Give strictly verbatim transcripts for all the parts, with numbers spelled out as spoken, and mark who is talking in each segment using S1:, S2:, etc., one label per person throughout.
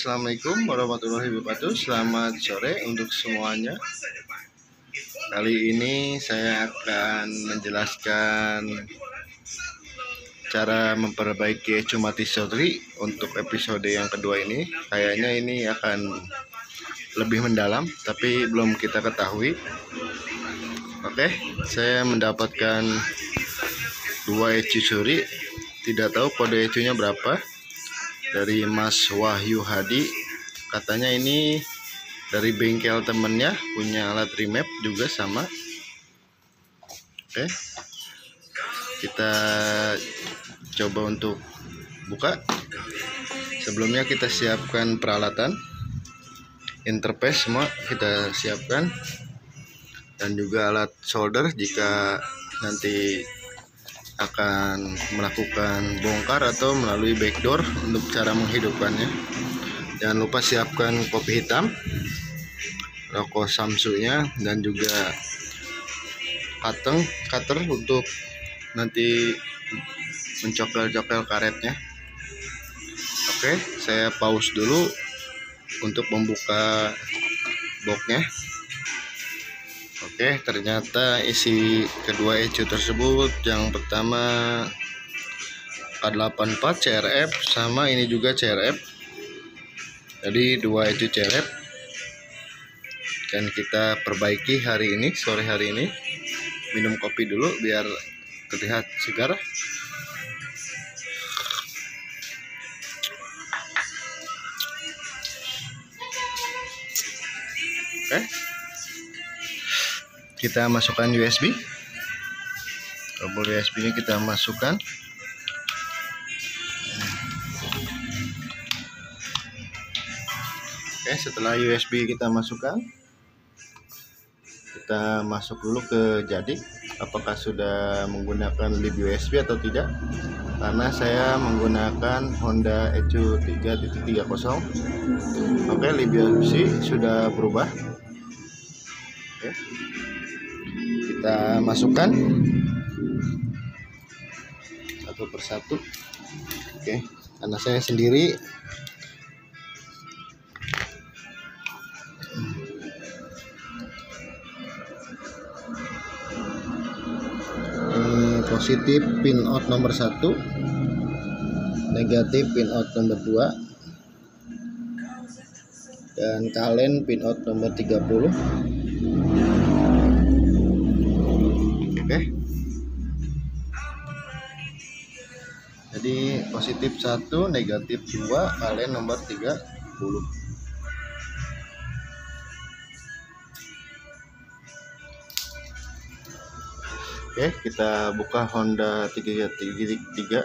S1: Assalamualaikum warahmatullahi wabarakatuh. Selamat sore untuk semuanya. Kali ini saya akan menjelaskan cara memperbaiki ecu mati sotri untuk episode yang kedua ini. Kayaknya ini akan lebih mendalam, tapi belum kita ketahui. Oke, saya mendapatkan dua ecu suri. Tidak tahu kode ecunya berapa. Dari Mas Wahyu Hadi, katanya ini dari bengkel temennya, punya alat remap juga sama. Oke, kita coba untuk buka. Sebelumnya kita siapkan peralatan, interface semua kita siapkan, dan juga alat solder jika nanti akan melakukan bongkar atau melalui backdoor untuk cara menghidupkannya. Jangan lupa siapkan kopi hitam, rokok samsunya, dan juga cutter cutter untuk nanti mencopel-copel karetnya. Oke, saya pause dulu untuk membuka boxnya. Oke, ternyata isi kedua ecu tersebut, yang pertama K delapan empat C R F, sama ini juga C R F. Jadi dua ecu C R F, dan kita perbaiki hari ini, sore hari ini. Minum kopi dulu biar terlihat segar. Oke, kita masukkan U S B. Kabel U S B nya kita masukkan. Oke, setelah U S B kita masukkan, kita masuk dulu ke jadi apakah sudah menggunakan lib U S B atau tidak. Karena saya menggunakan Honda Ecu tiga titik tiga nol. Oke, lib U S B sudah berubah. Oke, kita masukkan satu persatu. Oke, karena saya sendiri, ini positif pin out nomor satu, negatif pin out nomor dua, dan kalen pin out nomor tiga puluh. Oke, jadi positif satu, negatif dua, kalian nomor tiga puluh. Oke, kita buka Honda tiga titik tiga.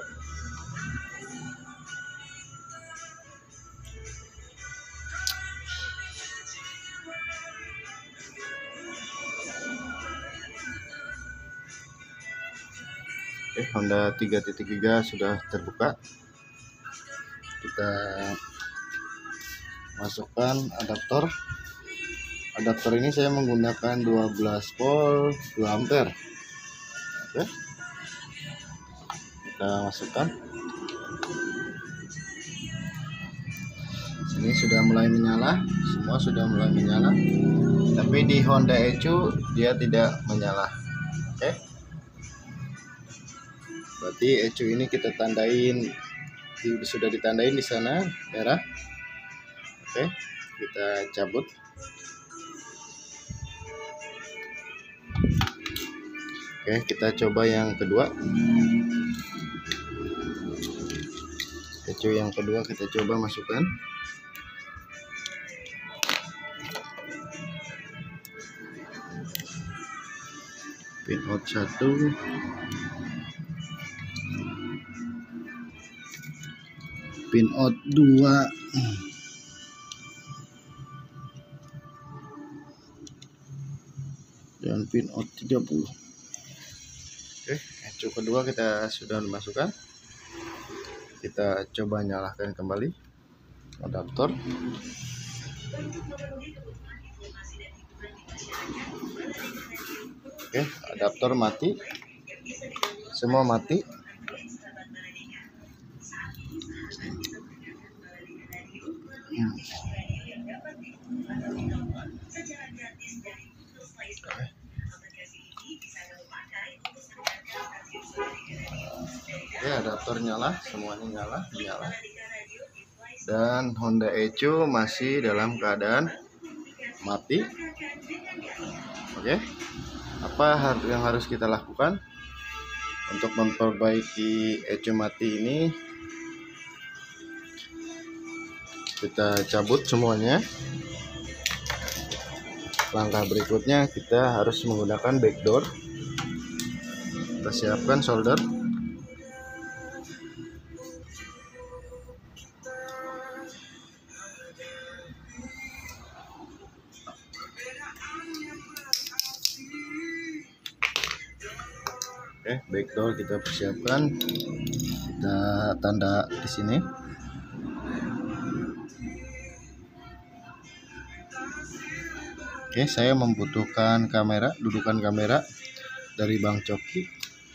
S1: Oke, Honda tiga titik tiga sudah terbuka. Kita masukkan adaptor. Adaptor ini saya menggunakan dua belas volt dua ampere. Oke, kita masukkan. Ini sudah mulai menyala, semua sudah mulai menyala. Tapi di Honda Ecu dia tidak menyala. Oke, berarti ecu ini kita tandain, sudah ditandain di sana merah. Oke, kita cabut. Oke, kita coba yang kedua. Ecu yang kedua kita coba masukkan. Pin out satu, pin out dua, dan pin out tiga puluh. Oke, ecu kedua kita sudah memasukkan. Kita coba nyalakan kembali adaptor. Oke, adaptor mati, semua mati. Hmm. Oke, adaptor nyala, semuanya nyala, nyala. Dan Honda Echo masih dalam keadaan mati. Oke, apa yang harus kita lakukan untuk memperbaiki Echo mati ini? Kita cabut semuanya. Langkah berikutnya kita harus menggunakan backdoor. Kita siapkan solder. Oke, backdoor kita persiapkan. Kita tanda di sini. Oke, saya membutuhkan kamera, dudukan kamera dari Bang Coki.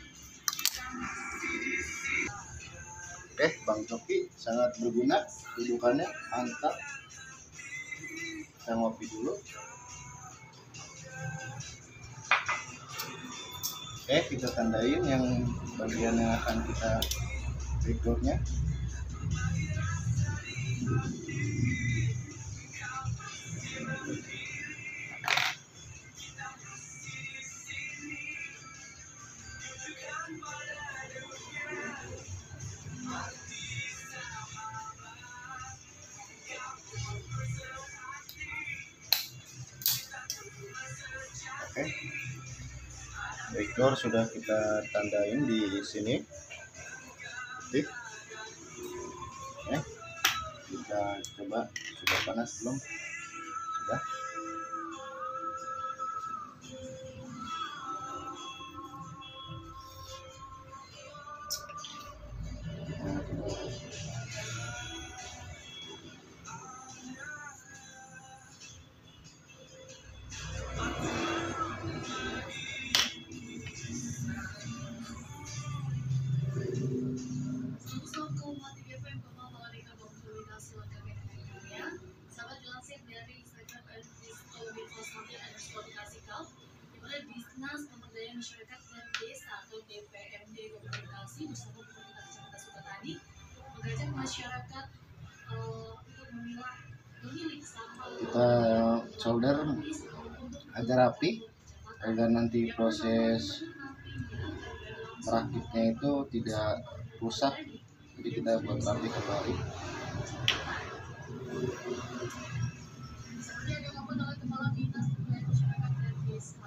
S1: Oke, Bang Coki sangat berguna, dudukannya mantap. Saya ngopi dulu. Oke, kita tandain yang bagian yang akan kita backdoornya. Oke, backdoor sudah kita tandain di sini. Oke, oke. Kita coba, sudah panas belum? Sudah.
S2: Dinas Pemberdayaan Masyarakat dan Desa atau D P M D Komunikasi bersama pemerintah Kecamatan Sukatani mengajak masyarakat uh, untuk memilah memilih sampah.
S1: Kita solder agar rapi agar nanti proses merakitnya itu tidak rusak, jadi kita buat rapi kembali.
S2: Seperti yang dilakukan oleh Kepala Dinas Pemberdayaan Masyarakat dan Desa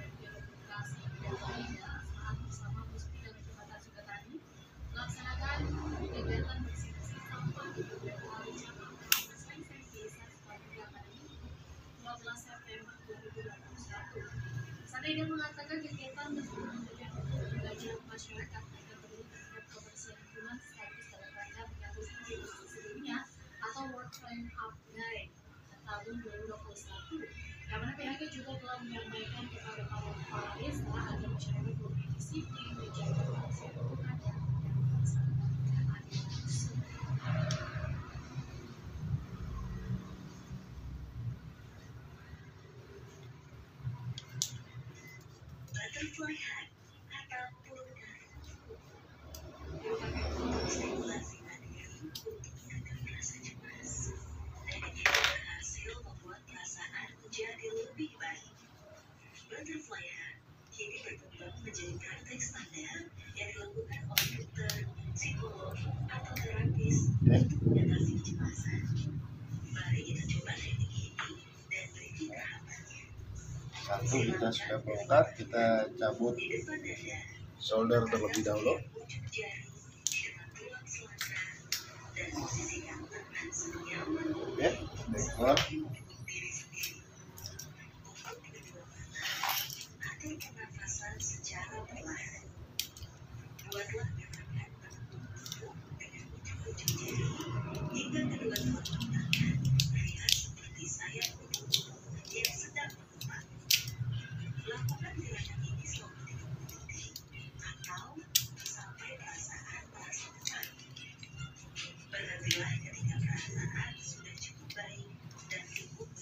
S2: saat bersama Puspida Kecamatan Sukatani melaksanakan kegiatan bersih-bersih sampah di beberapa hari cabang dan selesai desa sepanjang hari dua belas September dua ribu dua puluh satu. Sandiaga mengatakan kegiatan tersebut menjadi untuk mengajak masyarakat agar peduli terhadap kebersihan lingkungan sekaligus dalam rangka menyambut hari bersih sedunia atau World Clean Up Day tahun dua ribu dua puluh satu. Yang mana pihaknya juga telah menyampaikan kepada para kepala desa agar masyarakat lebih disiplin menjaga kebersihan lingkungan dan melaksanakan kegiatan langsung. Butterfly Hut atau pulgar merupakan stimulasi mandiri untuk menekan rasa cemas dan ini berhasil membuat perasaan menjadi lebih baik. Butterfly Hut kini berkembang menjadi praktek standar yang dilakukan oleh dokter, psikolog, atau terapis untuk mengatasi kecemasan. Mari kita coba teknik ini dan beri kerahatannya.
S1: Satu kita sudah bongkar, kita cabut solder terlebih dahulu. Oke, backdoor.
S2: Buatlah gerakan bertumpuk dengan ujung-ujung jari hingga kedua telapak tangan terlihat seperti sayap burung yang sedang mengembang. Lakukan gerakan ini selama tiga puluh detik atau sampai perasaan merasa tenang. Berhentilah ketika perasaan sudah cukup baik dan cukup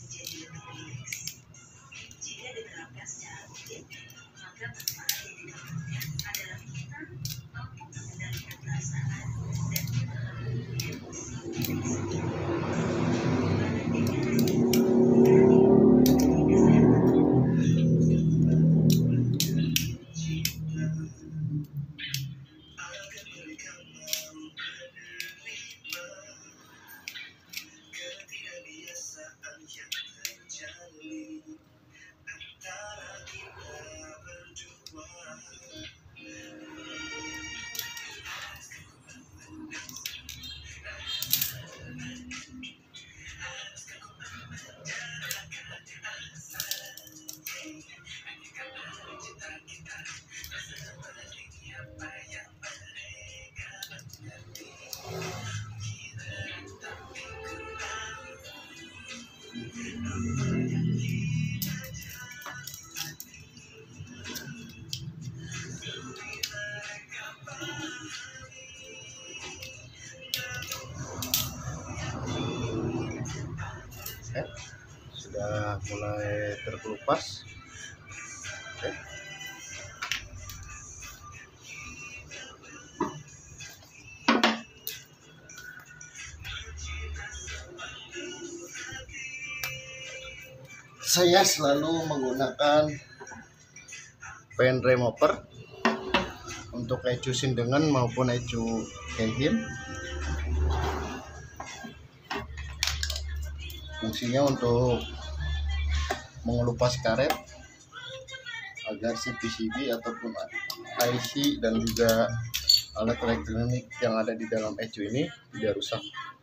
S1: mulai terkelupas. Oke. Saya selalu menggunakan pen remover untuk ecu sindengan maupun ecu kehin. Fungsinya untuk mengelupas karet agar si P C B ataupun I C dan juga alat elektronik yang ada di dalam ecu ini tidak rusak.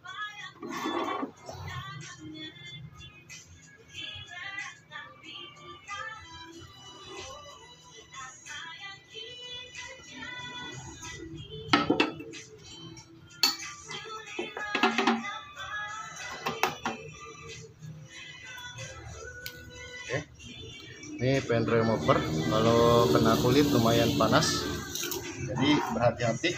S1: Oke, ini pen remover kalau kena kulit lumayan panas, jadi berhati-hati.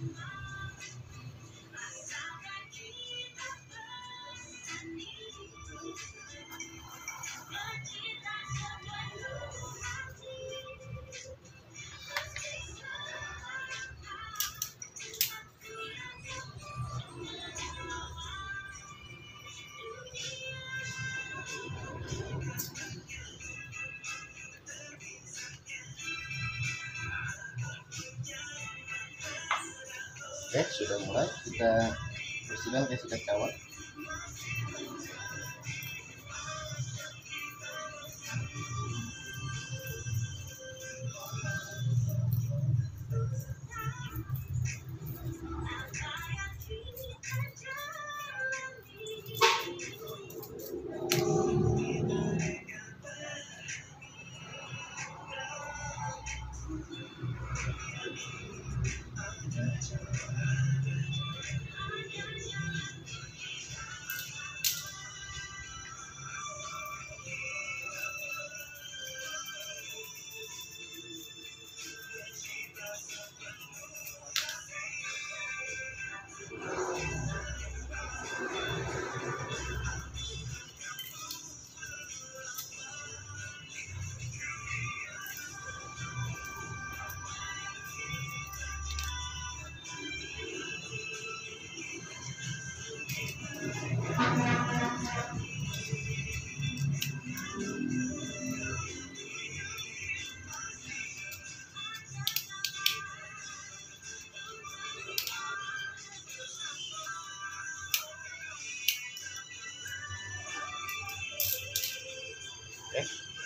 S1: Oke, sudah mulai kita bersihkan ke sikat kawat. Oke,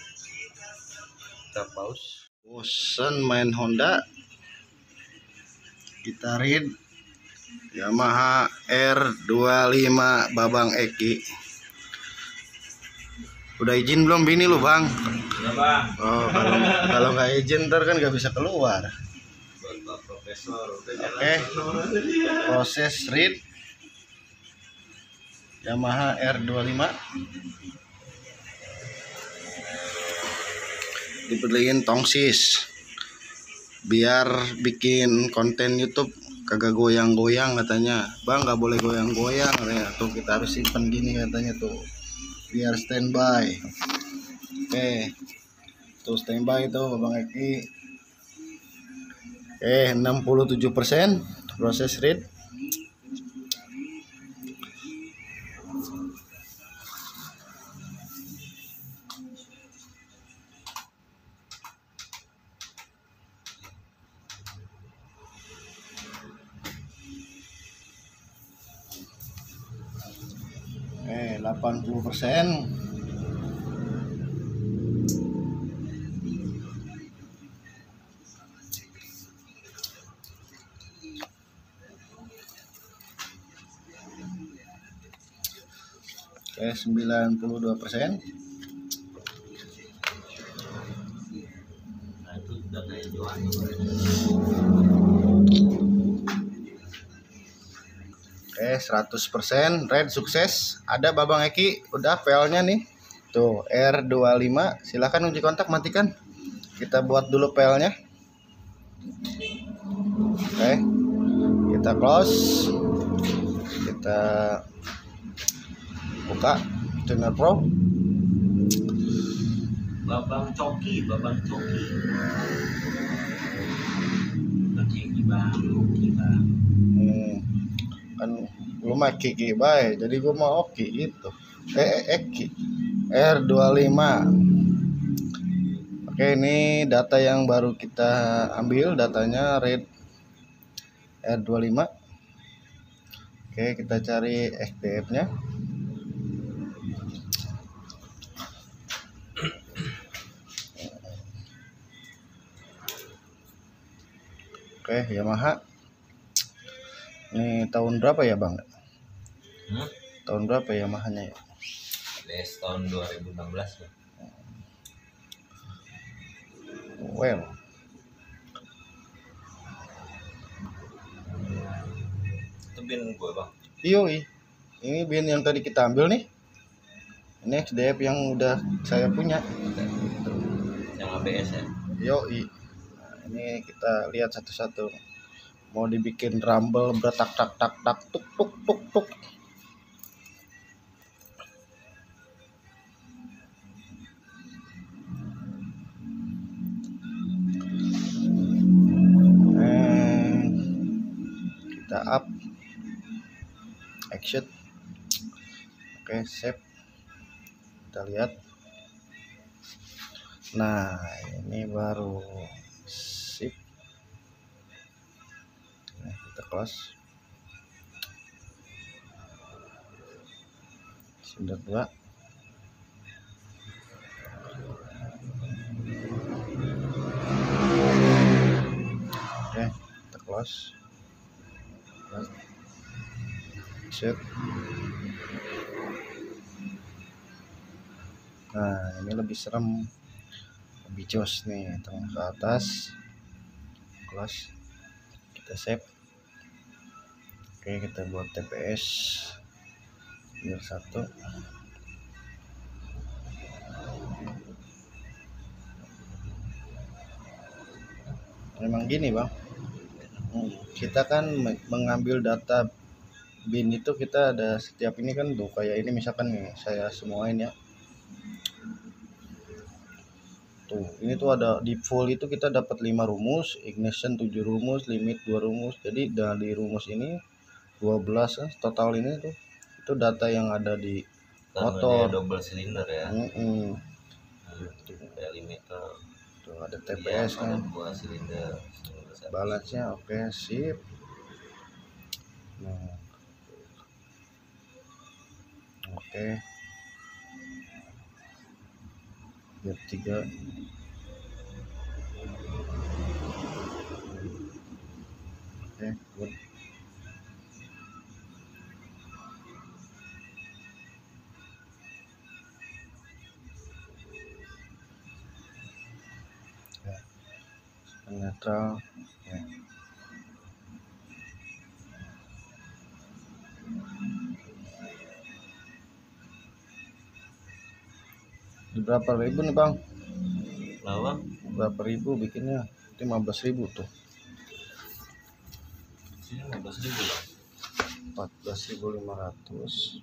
S1: kita pause. Bosan main Honda, kita read Yamaha R dua puluh lima Babang Eki. Udah izin belum bini lu bang?
S3: Ya bang.
S1: Oh, kalau kalau nggak izin ntar kan nggak bisa keluar. Oke, proses read Yamaha R dua puluh lima. Dibeliin tongsis biar bikin konten YouTube kagak goyang-goyang katanya. Bang nggak boleh goyang-goyang katanya. Tuh kita harus simpen gini katanya tuh biar standby. Oke, tuh standby tuh Bang Eki. Eh enam puluh tujuh persen proses read. Eh delapan puluh persen. Oke, sembilan puluh dua persen.
S3: Nah, itu data yang jual.
S1: Oke, seratus persen red sukses. Ada Babang Eki, udah filenya nih. Tuh, R dua puluh lima. Silahkan uji kontak matikan. Kita buat dulu filenya. Oke. Kita close. Kita buka Tuner Pro.
S3: Babang Coki, Babang Coki. Coki bang, Coki bang.
S1: Hmm, kan lu mah Kiki bae, jadi gua mau Oki gitu. Eh, eh Eki R dua puluh lima. Oke, ini data yang baru kita ambil, datanya red R dua puluh lima. Oke, kita cari X D F-nya. Oke, Yamaha. Ini tahun berapa ya, Bang?
S3: Hmm?
S1: Tahun berapa Yamaha-nya ya?
S3: Des tahun dua ribu enam belas ya.
S1: Well,
S3: Itu bin gue bang.
S1: yoi. Ini bin yang tadi kita ambil nih. Ini X D F yang udah saya punya.
S3: Yang A B S ya.
S1: Yoi. Nah, ini kita lihat satu-satu. Mau dibikin rumble bertak tak tak tak tuk tuk tuk tuk. Eh, kita up. Action. Oke, save. Kita lihat. Nah, ini baru sip. Nah, kita close. Sudah dua. Oke, kita close. Set. Nah, ini lebih serem, lebih jos nih, tengah ke atas, close, kita save. Oke, kita buat T P S biar satu. Memang gini bang, kita kan mengambil data bin itu, kita ada setiap ini kan tuh kayak ini, misalkan nih saya semuain ya. Tuh, ini tuh ada di full itu kita dapat lima rumus, ignition tujuh rumus, limit dua rumus. Jadi dari rumus ini dua belas total ini tuh itu data yang ada di
S3: Karena
S1: motor.
S3: dia double cylinder ya.
S1: Mm -mm.
S3: Gitu. Kayak limiter.
S1: Tuh ada T P S
S3: Iya,
S1: kan.
S3: ada dua silinder.
S1: Balance-nya oke, okay, sip. Nah. Oke. Okay. Biar tiga. Oke, okay, good. Ya. Netral. Ya. Berapa ribu nih bang?
S3: Berapa?
S1: Berapa ribu bikinnya? lima belas ribu tuh.
S3: Sini lima belas ribu bang.
S1: empat belas ribu lima ratus.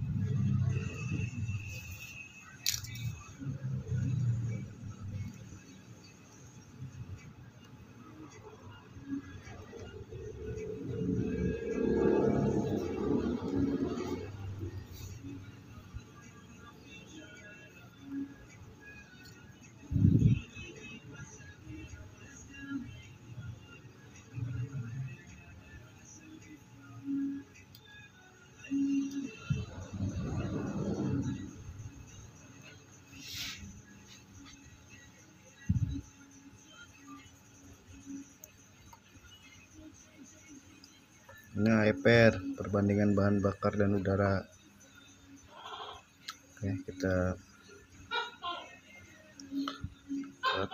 S1: Ini A P R, perbandingan bahan bakar dan udara. Oke, kita lihat.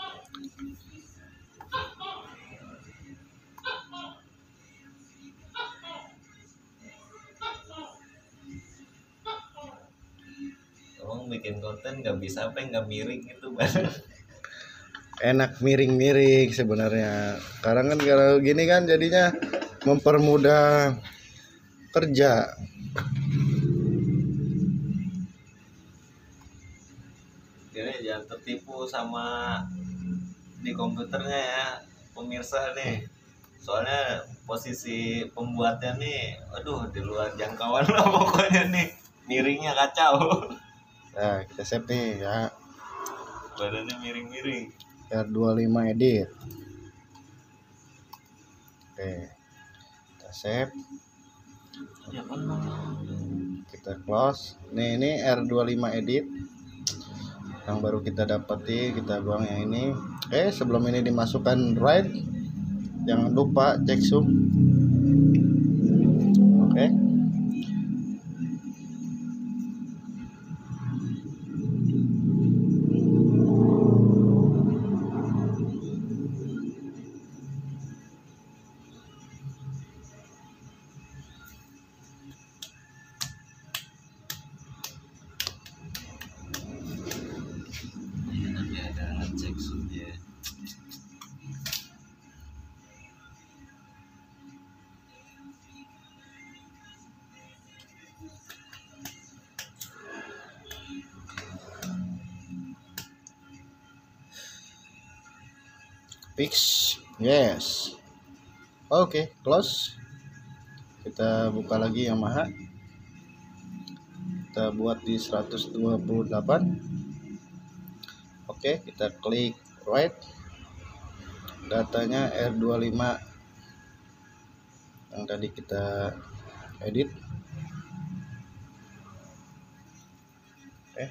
S3: Emang bikin konten nggak bisa apa nggak miring gitu bang.
S1: Enak miring-miring sebenarnya. Sekarang kan kalau gini kan jadinya mempermudah kerja.
S3: Jadi jangan tertipu sama di komputernya ya pemirsa nih, soalnya posisi pembuatnya nih aduh di luar jangkauan lah pokoknya nih, miringnya kacau.
S1: Nah, kita save nih ya.
S3: Badannya miring-miring.
S1: R dua puluh lima edit. Oke. Kita save.
S3: Ya kan.
S1: Kita close. Nih ini R dua puluh lima edit yang baru kita dapati, kita buang yang ini. Eh sebelum ini dimasukkan write, jangan lupa cek zoom. Oke.
S3: Nanti ada ngecek zoomnya.
S1: Fix. Yes. Oke, close. Kita buka lagi Yamaha. Kita buat di seratus dua puluh delapan. Oke, kita klik write. Datanya R dua puluh lima yang tadi kita edit. Oke.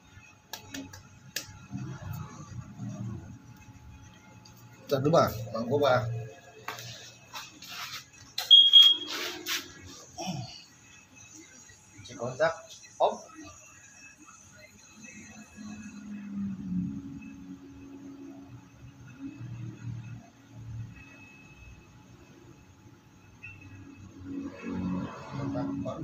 S1: Bentar dulu bang, bang gua bang. Kunci kontak off. Kontak on.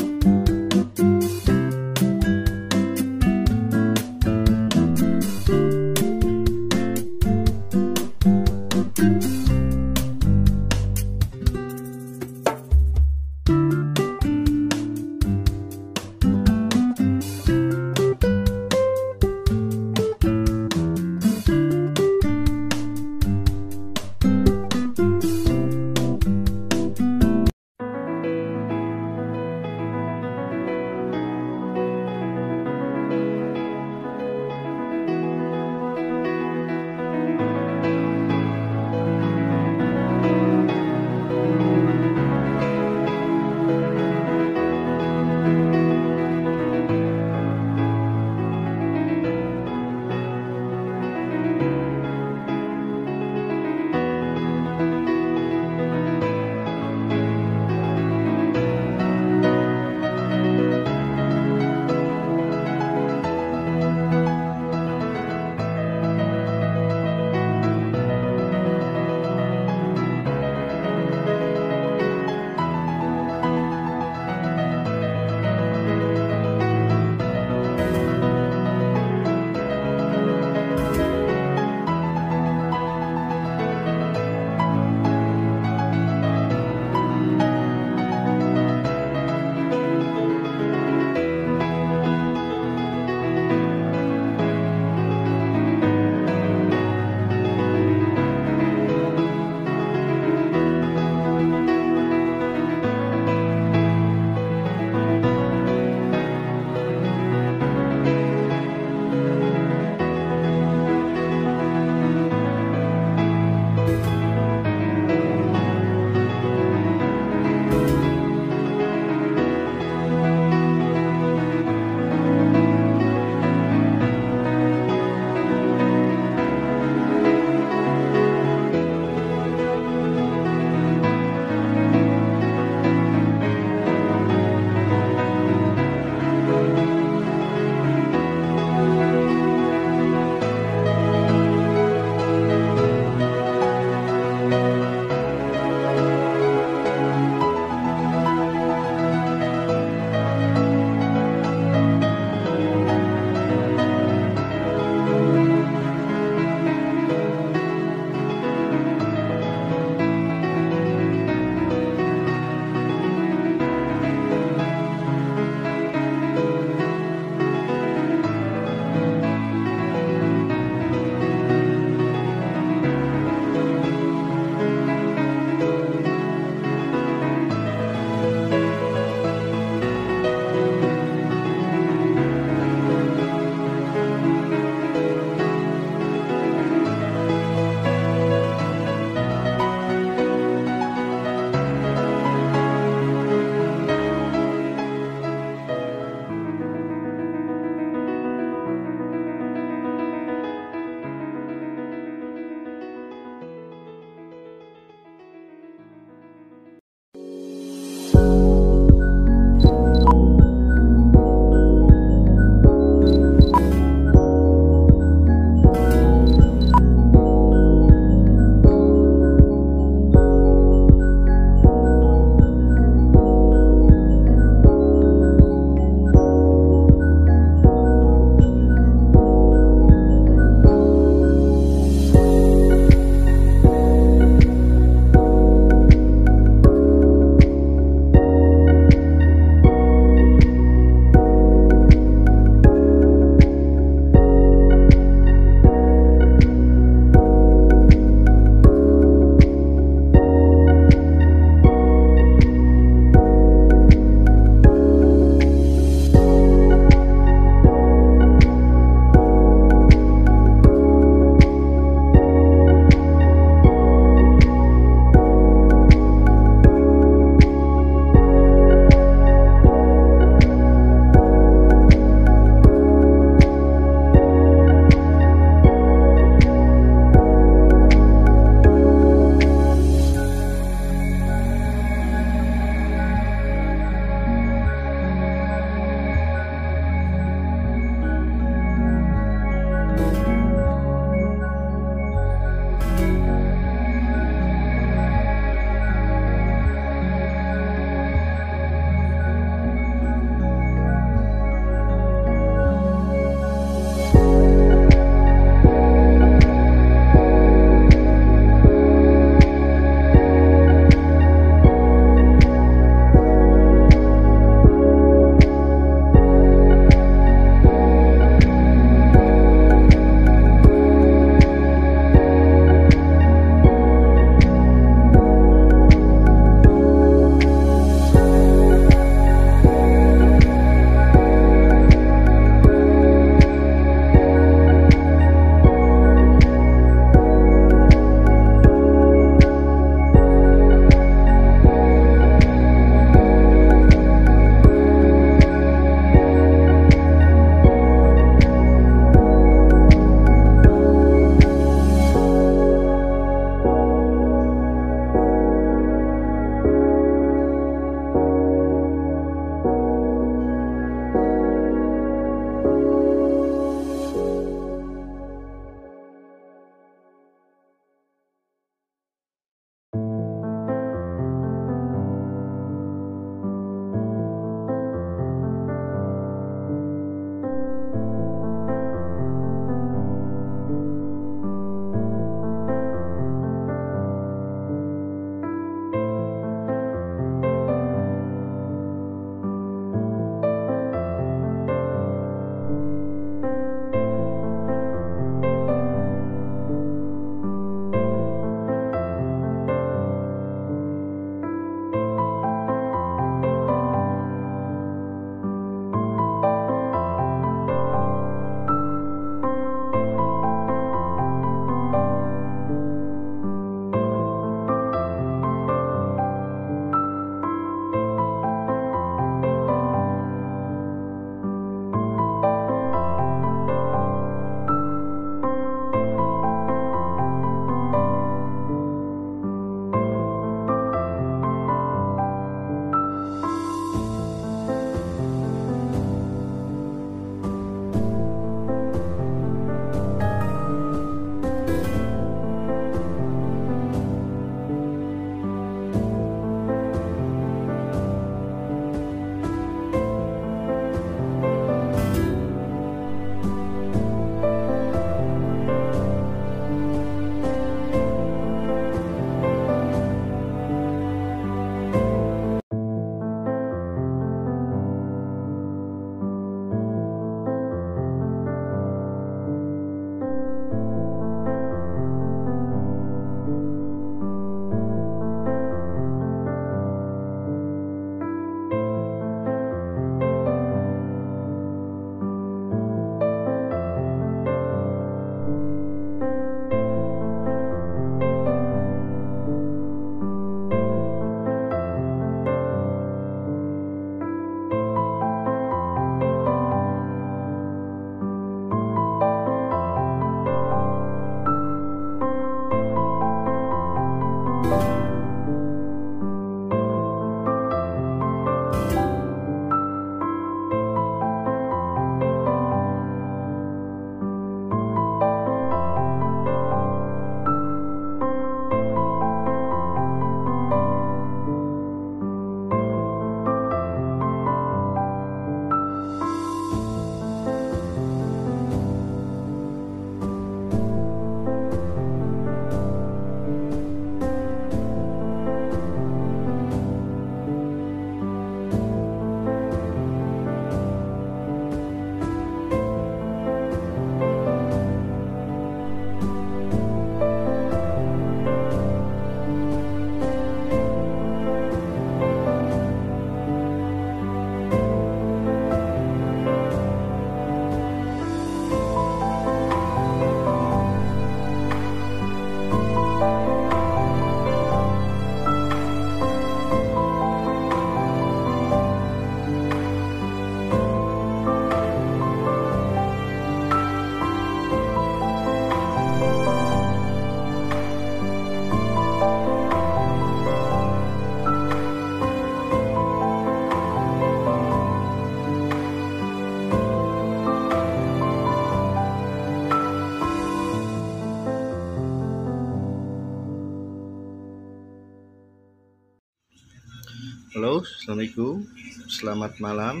S1: Halo, assalamualaikum, selamat malam,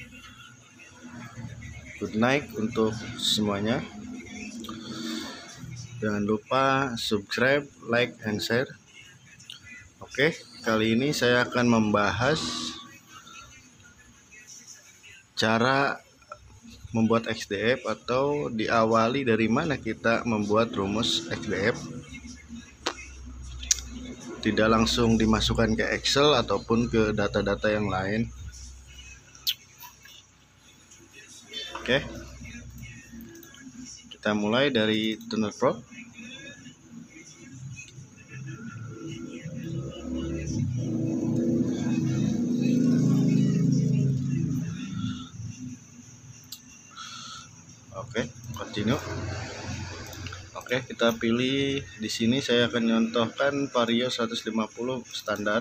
S1: good night untuk semuanya. Jangan lupa subscribe, like, and share. Oke, kali ini saya akan membahas cara membuat X D F atau diawali dari mana kita membuat rumus X D F. Tidak langsung dimasukkan ke Excel ataupun ke data-data yang lain. Oke, kita mulai dari Tuner Pro. Oke, continue. Oke, kita pilih di sini. Saya akan contohkan Vario seratus lima puluh standar.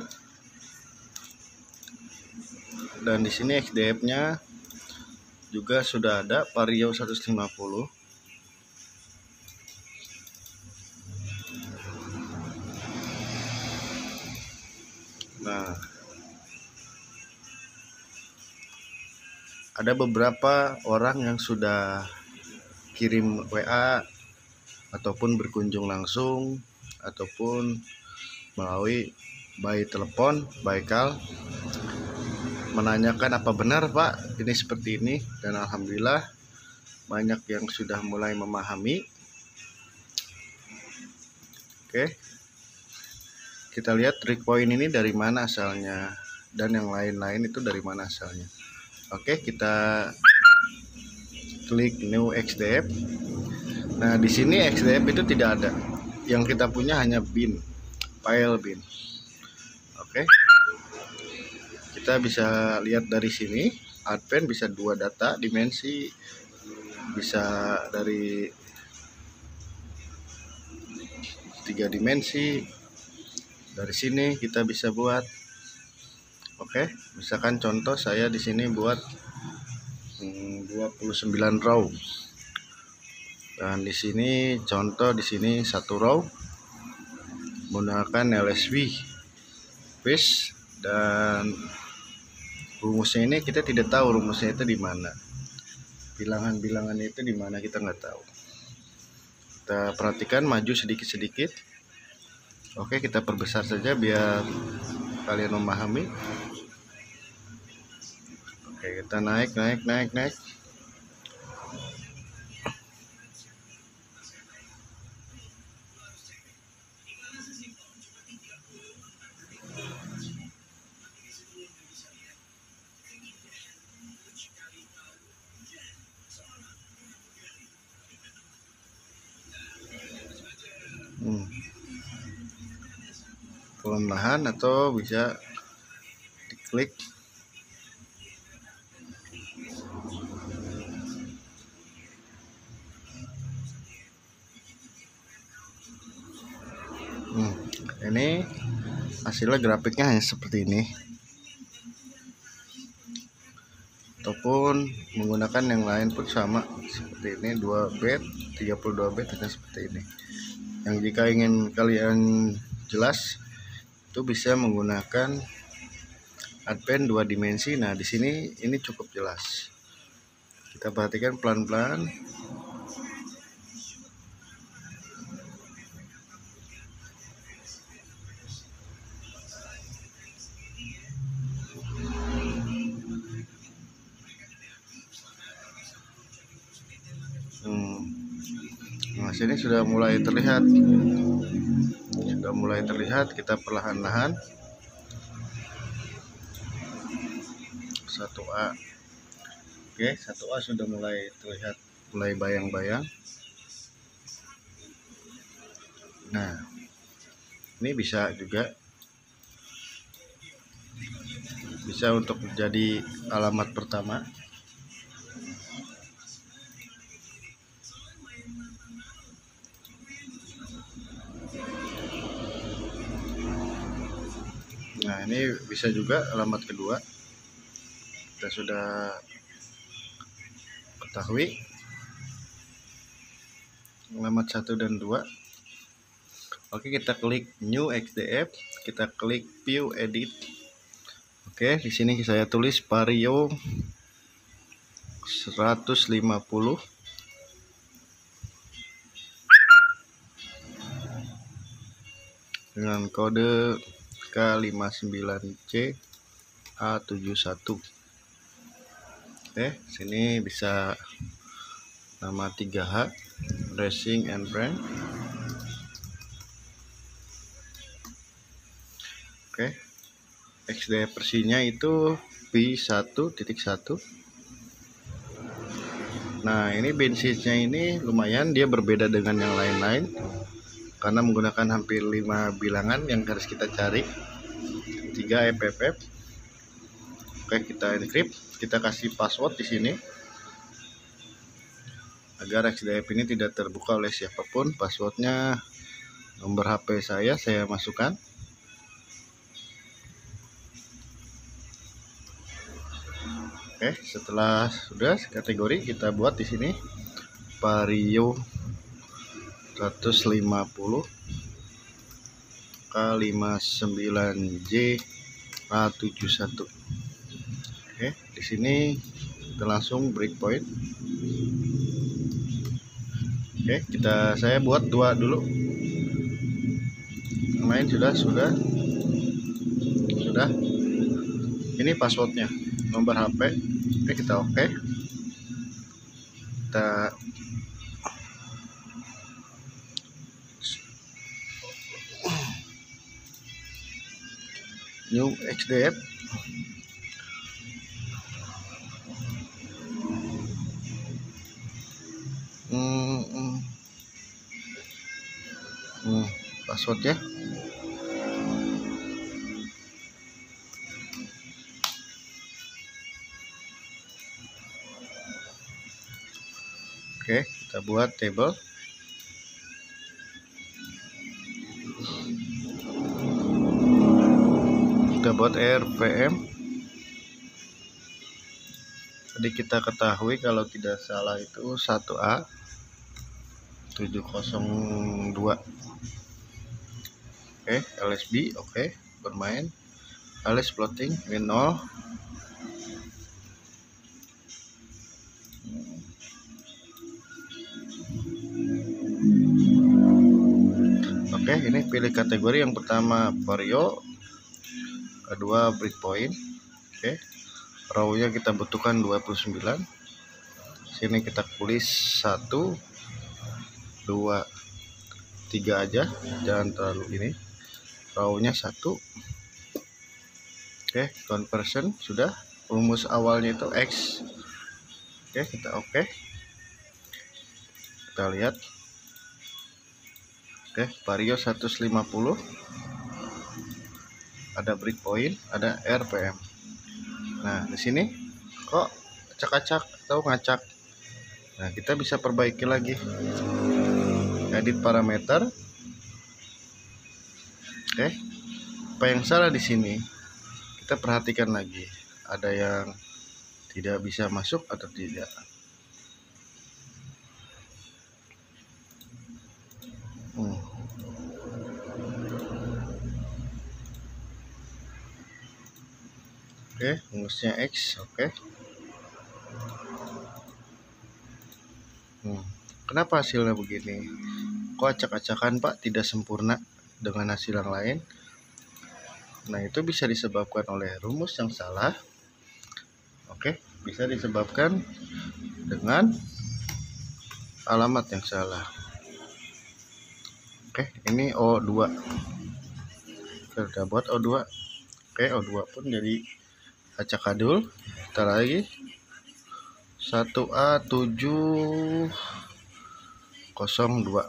S1: Dan di sini X D F-nya juga sudah ada Vario seratus lima puluh. Nah, ada beberapa orang yang sudah kirim W A ataupun berkunjung langsung ataupun melalui by telepon, by call, menanyakan apa benar Pak ini seperti ini, dan alhamdulillah banyak yang sudah mulai memahami. Oke, kita lihat trik point ini dari mana asalnya dan yang lain-lain itu dari mana asalnya. Oke, kita klik new X D F. Nah, di sini X D F itu tidak ada. Yang kita punya hanya bin, file bin. Oke. Kita bisa lihat dari sini, Advent bisa dua data dimensi, bisa dari tiga dimensi. Dari sini kita bisa buat. Oke, misalkan contoh saya di sini buat hmm, dua puluh sembilan row. Dan di sini contoh di sini satu row menggunakan L S V fish, dan rumusnya ini kita tidak tahu rumusnya itu di mana, bilangan-bilangan itu di mana kita nggak tahu. Kita perhatikan maju sedikit-sedikit. Oke, kita perbesar saja biar kalian memahami. Oke, kita naik naik naik naik. Hmm. Perlahan atau bisa diklik. Hmm. Ini hasilnya grafiknya hanya seperti ini, ataupun menggunakan yang lain pun sama seperti ini, dua bit, tiga puluh dua bit, dan seperti ini. Yang jika ingin kalian jelas itu bisa menggunakan Advent dua dimensi. Nah, di sini ini cukup jelas. Kita perhatikan pelan-pelan. Hmm. Nah, sini sudah mulai terlihat. Sudah mulai terlihat, kita perlahan-lahan. satu A. Oke, satu A sudah mulai terlihat, mulai bayang-bayang. Nah, ini bisa juga bisa untuk menjadi alamat pertama. Nah, ini bisa juga alamat kedua. Kita sudah ketahui alamat satu dan dua. Oke, kita klik new X D F, kita klik view edit. Oke, di sini saya tulis Vario seratus lima puluh dengan kode K lima sembilan C A tujuh satu. Oke, sini bisa nama tiga H Racing and Brand. Oke, X D F versinya itu P satu titik satu. Nah, ini bensinnya ini lumayan, dia berbeda dengan yang lain-lain karena menggunakan hampir lima bilangan yang harus kita cari. tiga F F F. Oke, kita encrypt, kita kasih password di sini agar X D F ini tidak terbuka oleh siapapun. Passwordnya nomor H P saya, saya masukkan. Oke, setelah sudah kategori kita buat di sini Vario seratus lima puluh K lima sembilan J A tujuh satu. Oke, di sini kita langsung breakpoint. Oke, kita saya buat dua dulu. Yang lain sudah sudah sudah. Ini passwordnya, nomor H P. Oke, kita oke. Kita new X D F. Hmm, hmm. Hmm, passwordnya. Oke, kita buat table. Kita buat R P M. Jadi kita ketahui kalau tidak salah itu satu A tujuh nol dua. Oke, L S B oke, bermain. Alias plotting ini nol. Oke, ini pilih kategori yang pertama Vario, kedua breakpoint. Oke, row-nya kita butuhkan dua puluh sembilan. Sini kita tulis satu dua tiga aja, jangan terlalu ini. Row-nya satu. Oke, conversion sudah. Rumus awalnya itu X. Oke, kita oke. Kita lihat. Oke, Vario seratus lima puluh. Ada breakpoint, ada R P M. Nah, di sini kok acak-acak atau ngacak. Nah, kita bisa perbaiki lagi. Edit parameter. Oke. Apa yang salah di sini? Kita perhatikan lagi. Ada yang tidak bisa masuk atau tidak. Hmm. Oke, rumusnya X, oke. Hmm. Kenapa hasilnya begini? Kok acak-acakan Pak, tidak sempurna dengan hasil yang lain? Nah, itu bisa disebabkan oleh rumus yang salah. Oke, bisa disebabkan dengan alamat yang salah. Oke, ini O dua. Kita buat O dua. Oke, O dua pun jadi acak-adul. Kita lagi satu A tujuh nol dua.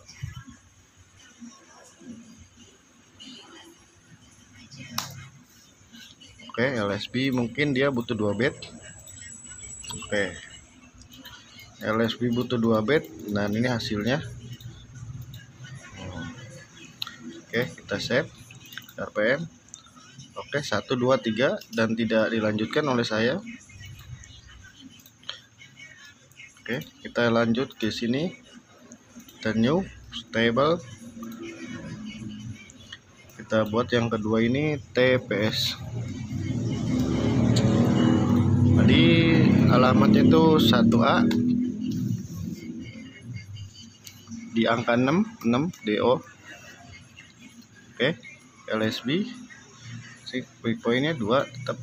S1: Oke, L S B mungkin dia butuh dua bit. Oke, L S B butuh dua bit. Nah, ini hasilnya. Oke, kita save R P M. Oke, satu dua tiga dan tidak dilanjutkan oleh saya. Oke, kita lanjut ke sini. Kita new stable. Kita buat yang kedua ini T P S. Jadi alamatnya itu satu A di angka enam D O. Oke, L S B si break pointnya dua tetap.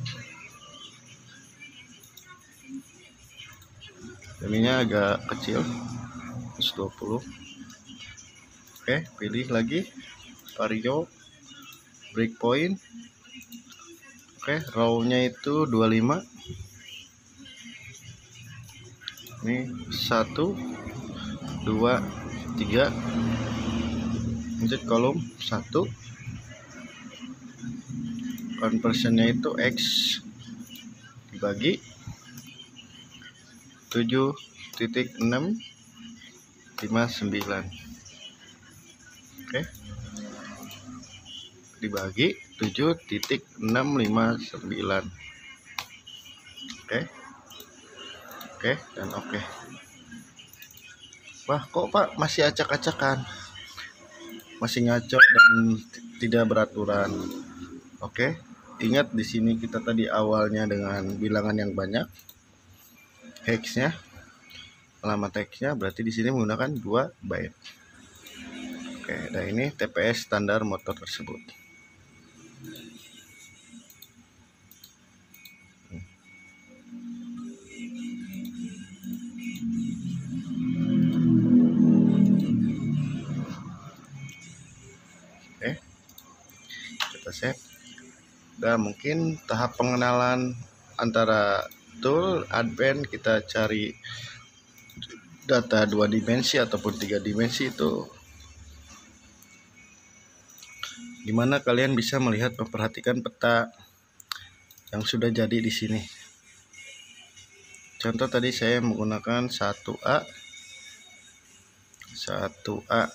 S1: Ininya agak kecil seratus dua puluh. Oke, pilih lagi vario break point. Oke, row-nya itu dua puluh lima. Ini satu dua tiga. Lanjut kolom satu. Conversionnya itu X dibagi tujuh titik enam lima sembilan. Oke, dibagi tujuh titik enam lima sembilan. Oke, oke dan oke. Wah, kok Pak masih acak-acakan, masih ngaco dan tidak beraturan. Oke, ingat di sini kita tadi awalnya dengan bilangan yang banyak. Hexnya, alamat hexnya berarti di sini menggunakan dua byte. Oke, dan ini T P S standar motor tersebut. Oke, kita save. Dan mungkin tahap pengenalan antara tool advance, kita cari data dua dimensi ataupun tiga dimensi itu gimana kalian bisa melihat memperhatikan peta yang sudah jadi di sini. Contoh tadi saya menggunakan satu A satu A.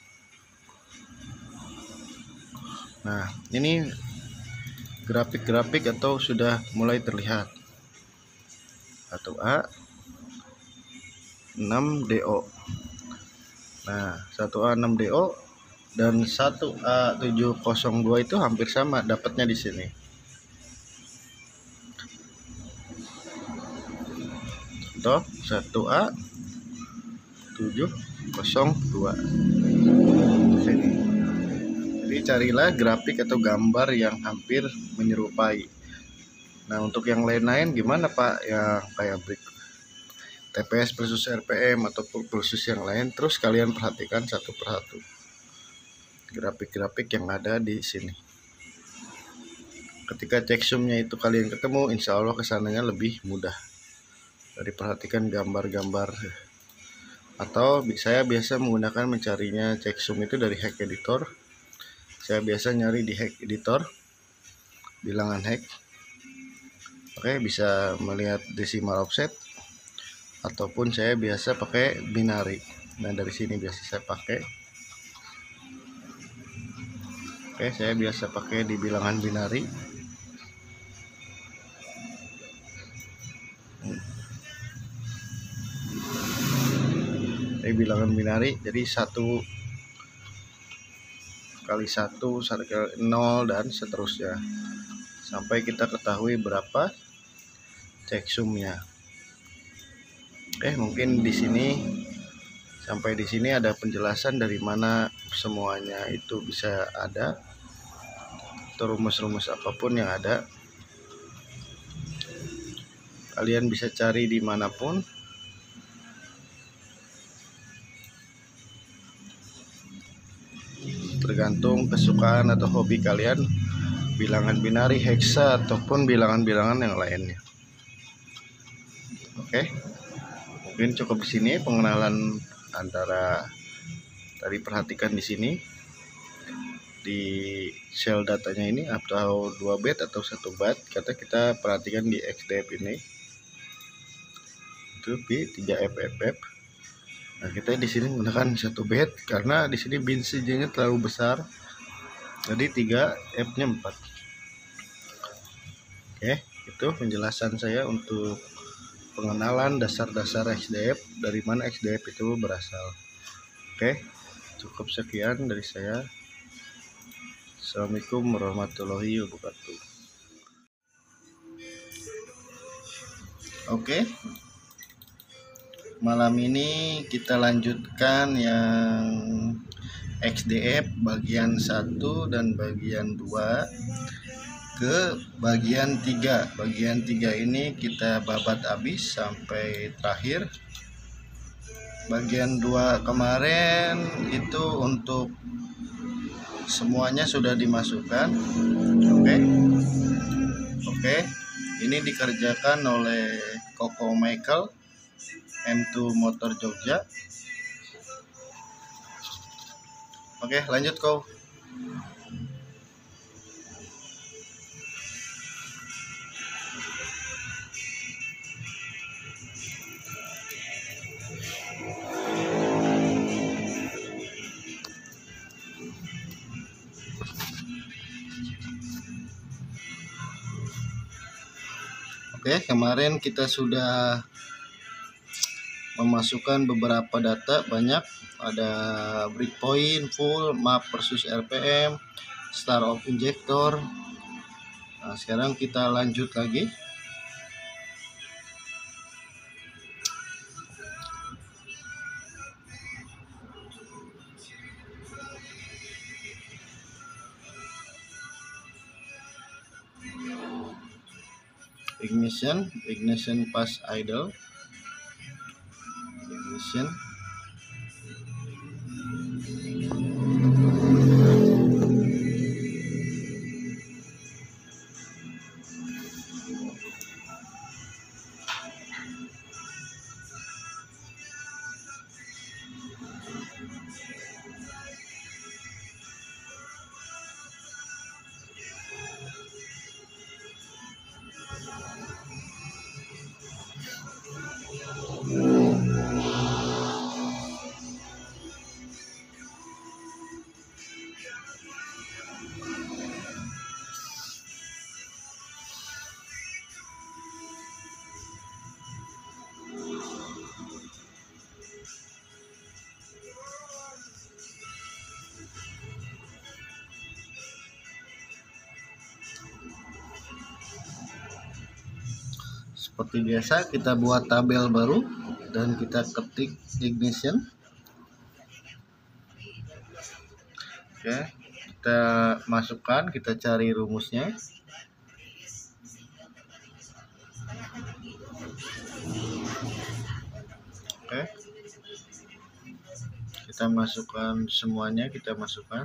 S1: Nah, ini grafik-grafik atau sudah mulai terlihat. satu A enam D O. Nah, satu A enam D O dan satu A tujuh nol dua itu hampir sama dapatnya di sini. Contoh satu A tujuh nol dua. Sini. Jadi carilah grafik atau gambar yang hampir menyerupai. Nah, untuk yang lain-lain gimana Pak? Yang kayak break T P S versus R P M atau versus yang lain, terus kalian perhatikan satu persatu grafik-grafik yang ada di sini. Ketika checksumnya itu kalian ketemu, insya Allah kesananya lebih mudah dari perhatikan gambar-gambar. Atau saya biasa menggunakan mencarinya checksum itu dari hack editor. Saya biasa nyari di hack editor bilangan hack. Oke, bisa melihat decimal offset ataupun saya biasa pakai binary. Nah, dari sini biasa saya pakai. Oke, saya biasa pakai di bilangan binary. Ini bilangan binary, jadi satu kali satu, satu kali nol dan seterusnya sampai kita ketahui berapa checksumnya. Oke, mungkin di sini sampai di sini ada penjelasan dari mana semuanya itu bisa ada, atau rumus-rumus apapun yang ada. Kalian bisa cari dimanapun. Tergantung kesukaan atau hobi kalian, bilangan binary, hexa ataupun bilangan-bilangan yang lainnya. Oke, mungkin cukup di sini pengenalan antara tadi. Perhatikan di sini di sel datanya ini atau dua byte atau satu byte. Kata kita perhatikan di X D F ini itu B tiga F F F. Nah, kita di sini menggunakan satu byte karena di sini bin sijanya terlalu besar. Jadi tiga F-nya empat. Oke, itu penjelasan saya untuk pengenalan dasar-dasar X D F, dari mana X D F itu berasal. Oke, cukup sekian dari saya. Assalamualaikum warahmatullahi wabarakatuh. Oke, malam ini kita lanjutkan yang X D F bagian satu dan bagian dua ke bagian tiga. Bagian tiga ini kita babat habis sampai terakhir. Bagian dua kemarin itu untuk semuanya sudah dimasukkan. Oke. Oke. Ini dikerjakan oleh Koko Michael M dua Motor Jogja. Oke, lanjut kau. Oke, kemarin kita sudah memasukkan beberapa data banyak. Ada breakpoint full, map versus R P M, start of injector. Nah, sekarang kita lanjut lagi. Ignition, ignition pass idle, ignition. Seperti biasa kita buat tabel baru dan kita ketik ignition. Oke, kita masukkan, kita cari rumusnya. Oke, kita masukkan semuanya, kita masukkan.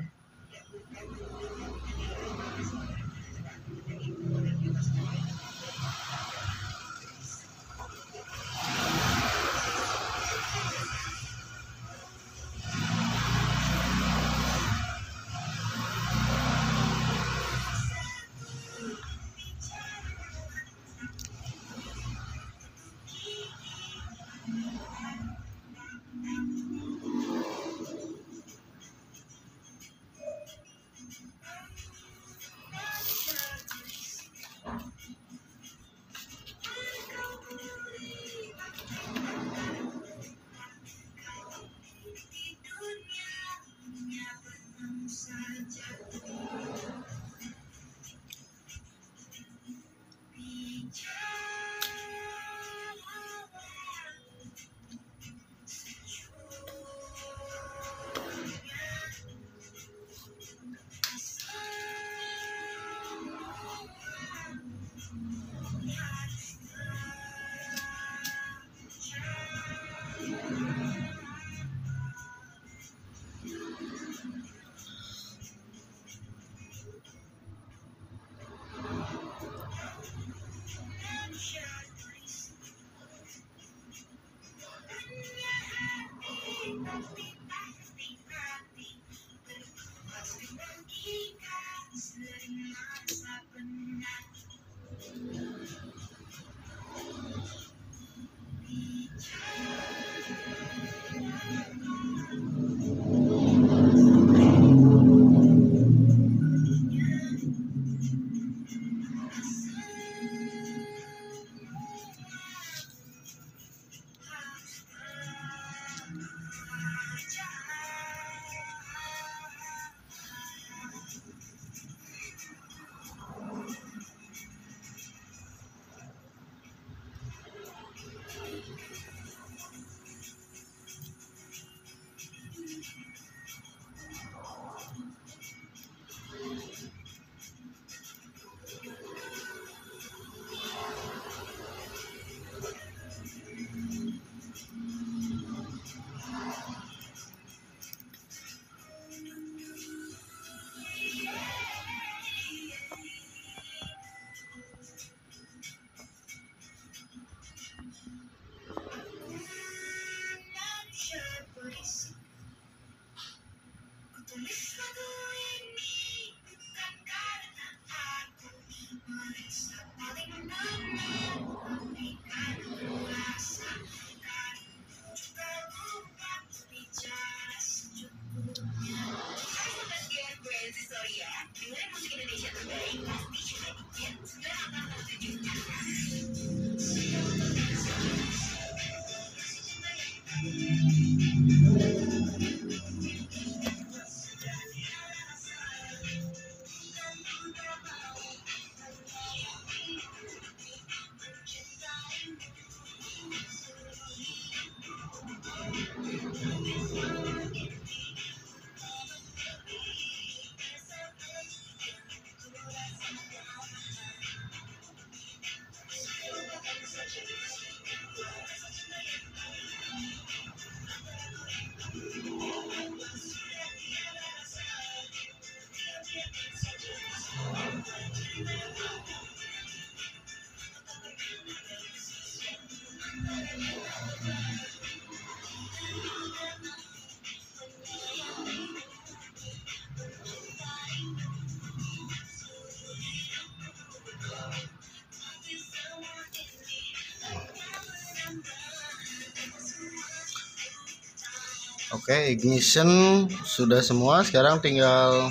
S1: Oke, ignition sudah semua. Sekarang tinggal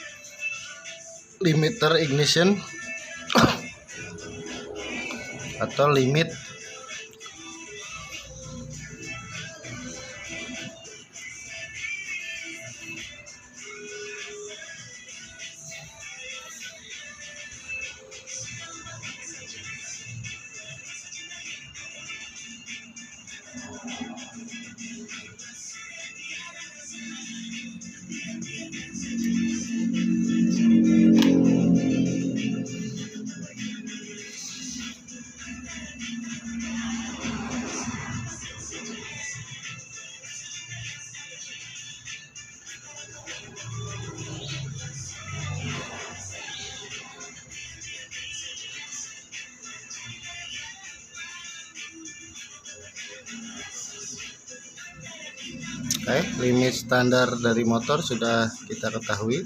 S1: limiter ignition atau limit. Oke, limit standar dari motor sudah kita ketahui.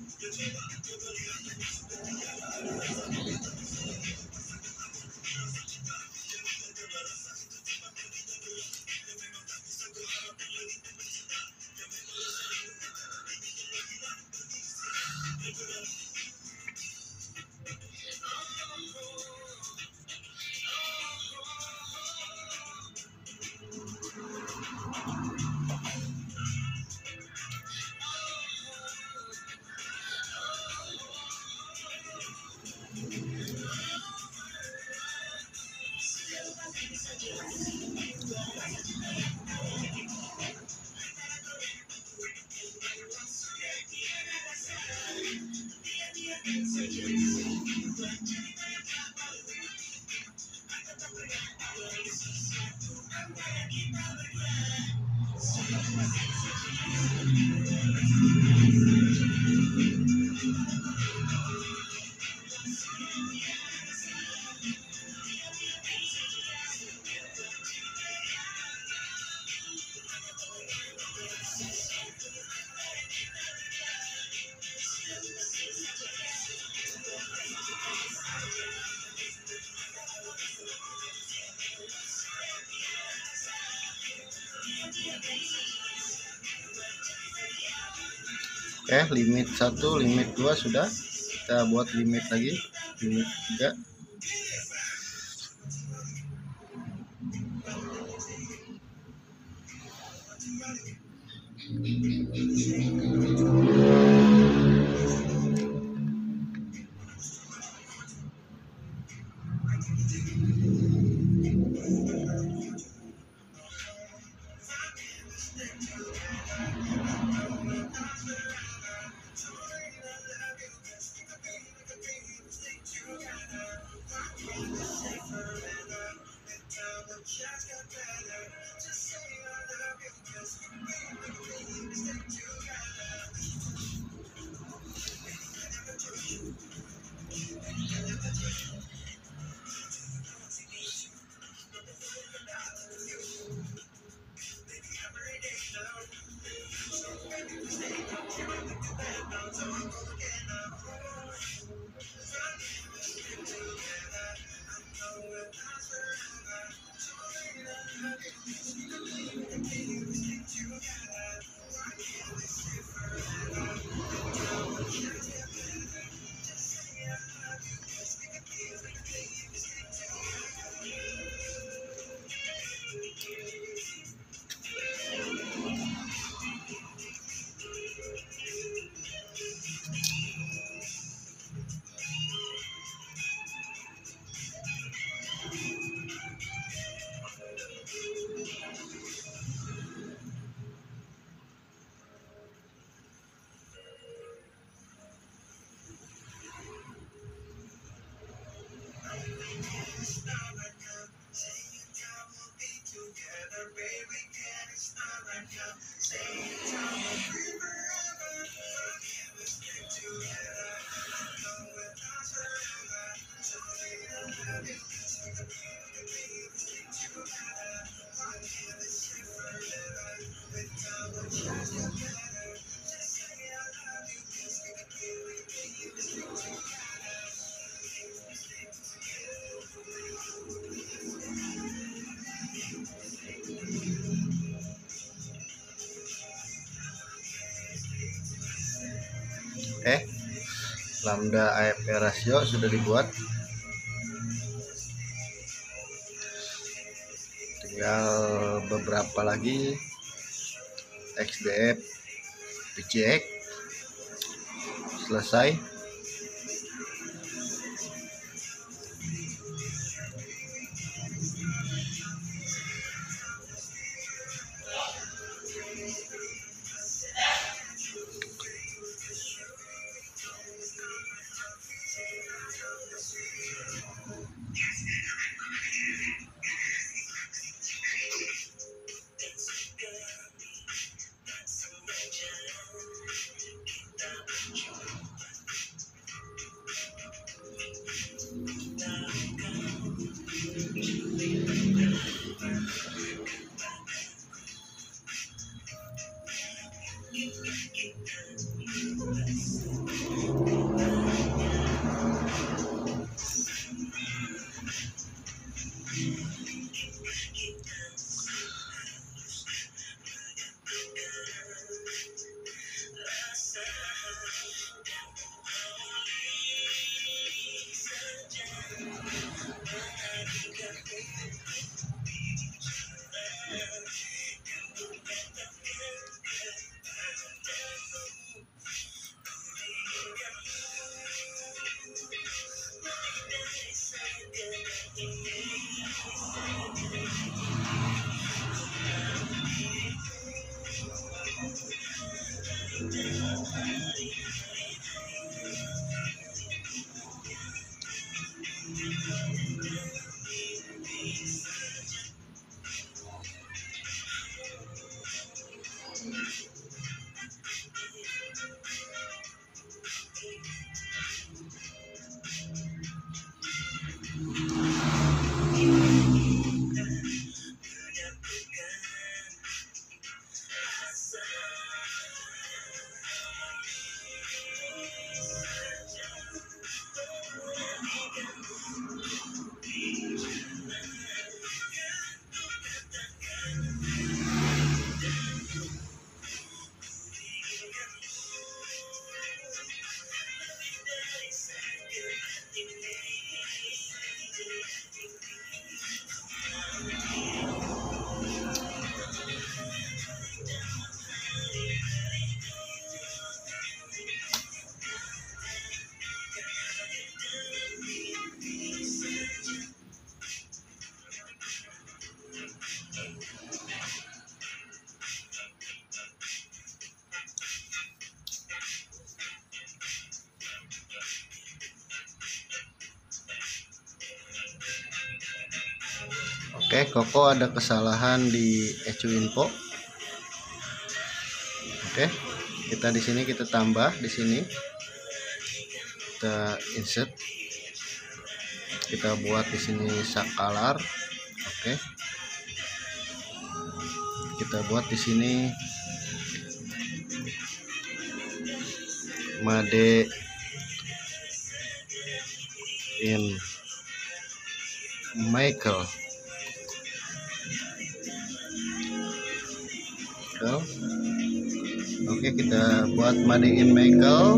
S1: Oke, limit satu, limit dua sudah. Kita buat limit lagi, limit tiga. Oke, lambda A F P rasio sudah dibuat, tinggal beberapa lagi. X D F P C X selesai. Oke, Koko ada kesalahan di E C U info. Oke, kita di sini kita tambah di sini, kita insert, kita buat di sini sakalar. Oke, kita buat di sini Made in Michael. Oke, kita buat Made in Michael.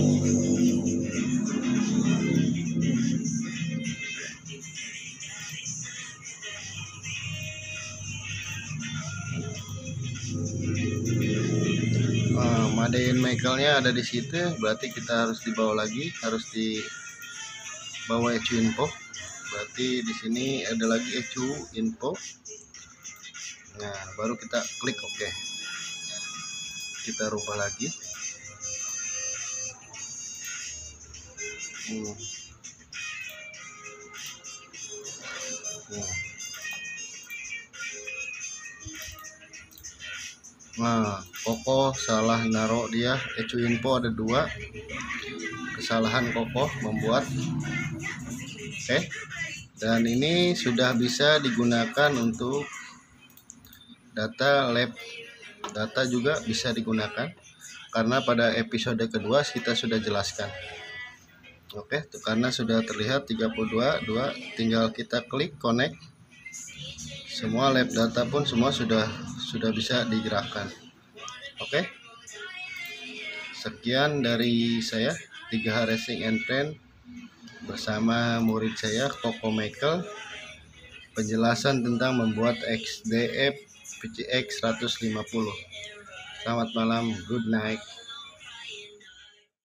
S1: Oh, Made in Michaelnya ada di situ, berarti kita harus dibawa lagi, harus di bawah E C U info. Berarti di sini ada lagi E C U info. Nah, baru kita klik OK. Kita rubah lagi. Hmm. Hmm. Nah, Koko salah naruh dia E C U info ada dua. Kesalahan Koko membuat. Oke. Dan ini sudah bisa digunakan untuk data lab. Data juga bisa digunakan karena pada episode kedua kita sudah jelaskan. Oke, tuh, karena sudah terlihat tiga puluh dua dua, tinggal kita klik connect. Semua lab data pun semua sudah sudah bisa digerakkan. Oke. sekian dari saya, tiga H Racing and Paint bersama murid saya Koko Michael, penjelasan tentang membuat X D F V C X seratus lima puluh. Selamat malam, good night.